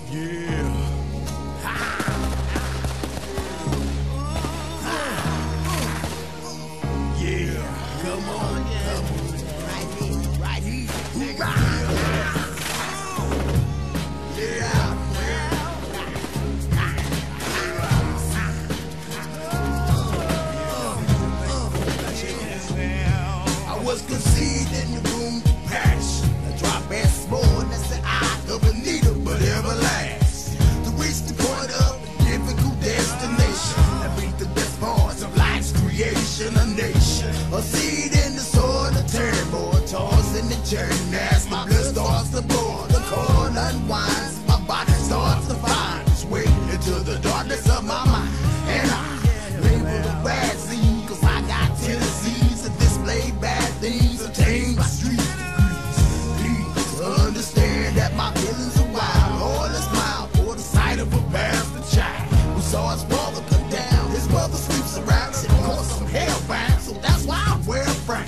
Was conceived in the room to pass. A drop as small as the eye of a needle, but everlast. To reach the point of a difficult destination, and reap the best parts of life's creation. A nation, a seed in the soil, a turmoil, tossed in the journey. As my blood starts to boil, the cord unwinds, my body starts to find its way into the darkness of my mind. And I label the bad scene, cause I got tendencies to display bad things obtained by street degrees. Please understand that my feelings are wild. All is mild for the sight of a bastard child who saw his father come down. His mother sleeps around, it caused some hellbound, so that's why I wear a frank.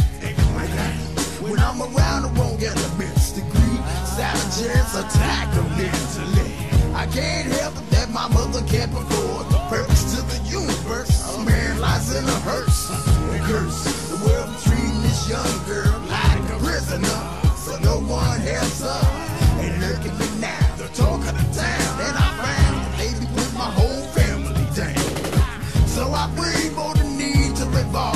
When I'm around, I won't get a mixed degree. Savages attack them mentally. I can't help it that my mother can't afford the purpose to the universe. A man lies in a hearse, a curse. The world treating this young girl like a prisoner, so no one helps her. And look at me now, the talk of the town. And I found the baby with my whole family down. So I breathe on the need to revolve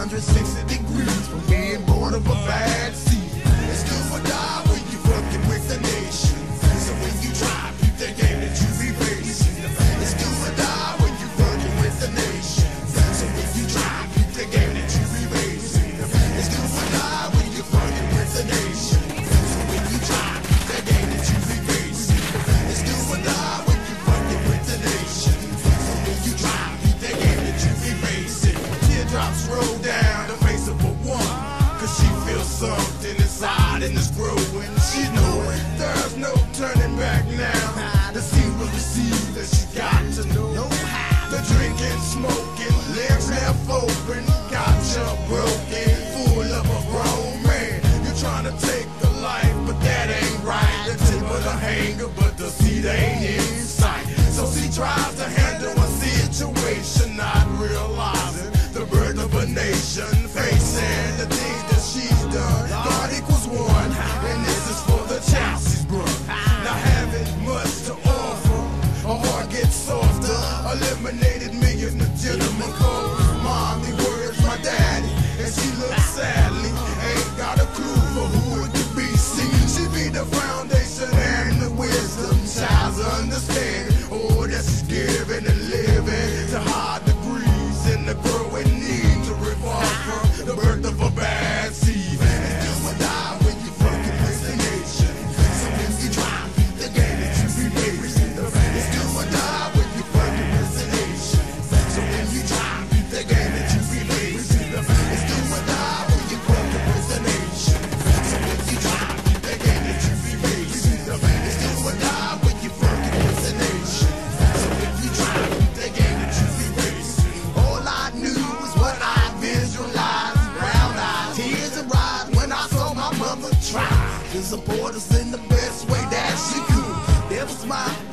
360 degrees from being born of a bad seed. It's do or die when you fucking with the nation. So when you try, beat the game that you be facing. It's do or die when you fucking with the nation. So when you try, beat the game that you be facing. It's do or die when you fucking with the nation. So when you try, beat the game that you be facing. It's do or die when you fucking with the nation. So when you try, beat the game that you be facing. Teardrops roll down the face of a woman, cause she feels something inside and it's growing. She knowing there's no turning back now. The seed will receive that she got to know how. The drinking, smoking, legs left open, gotcha broken, full of a grown man. You're trying to take the life, but that ain't right. The tip of the hanger, but the seed ain't in sight. So she tries to handle a situation, not realizing the birth of a nation, facing the things that she's done. God equals one, and this is for the child she's brought. Not having much to offer, her heart gets softer. Eliminated millions legitimate calls. Mommy words my daddy, and she looks sadly. Ain't got a clue for who it could be. See, she be the foundation and the wisdom. Child's understanding all that she's giving and living to high degrees in the growing need to revolve from the birth of a bad seed. And do or die when you fucking with the nation. So when you try, beat the game that you be facing. It's do or die when you fucking with the nation. So when you try, beat the game that you be facing. It's do or die when you fucking with the nation. So when you try, beat the game that you be facing. It's do or die when you fucking with the nation. So when you try, beat the game that you be facing. All I knew was what I visualized. Brown eyes, tears arise when I saw my mother try to support us in the best way that she could. There was my